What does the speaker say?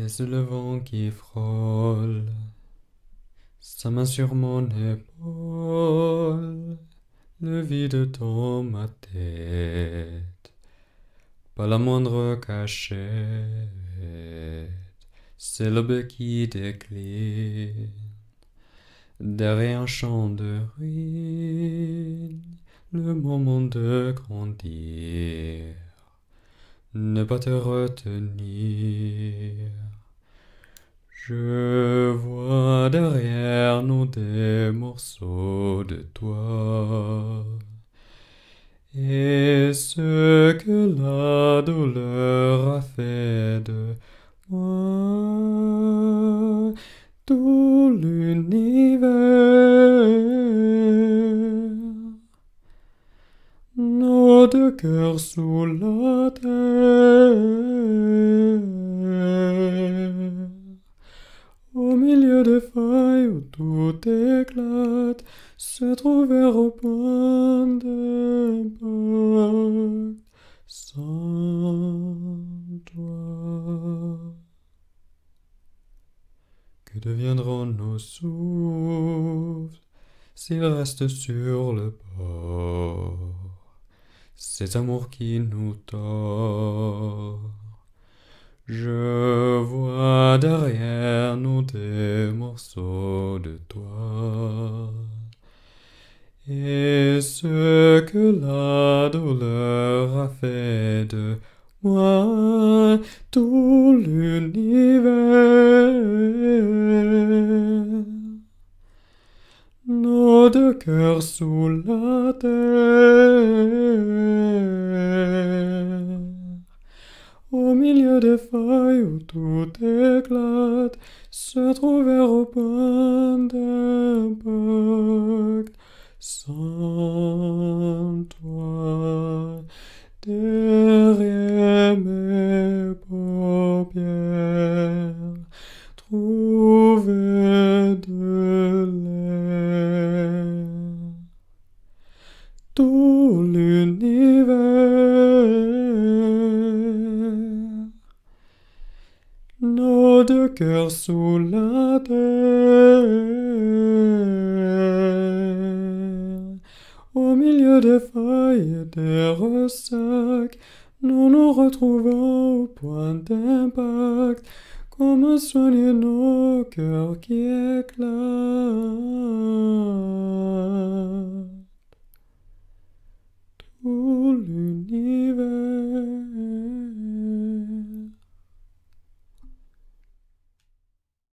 Laisse le vent qui frôle sa main sur mon épaule, le vide dans ma tête, pas la moindre cachette, c'est l'aube qui décline, derrière un champ de ruines, le moment de grandir, ne pas te retenir. Je vois derrière nous des morceaux de toi, et ce que la douleur a fait de moi, tout l'univers, nos deux cœurs sous la terre. Au milieu des failles où tout éclate, se trouver au point d'impact sans toi. Que deviendront nos souffles s'ils restent sur le bord? Cet amour qui nous tord. Je vois derrière nous des morceaux de toi, et ce que la douleur a fait de moi, tout l'univers, nos deux cœurs sous la terre. Au milieu des failles où tout éclate, se trouver au point d'impact. Sans toi, derrière mes paupières, trouver de l'air. Tout l'univers, nos deux cœurs sous la terre, au milieu des failles et des ressacs, nous nous retrouvons au point d'impact. Comment soigner nos cœurs qui éclatent? Tout l'univers.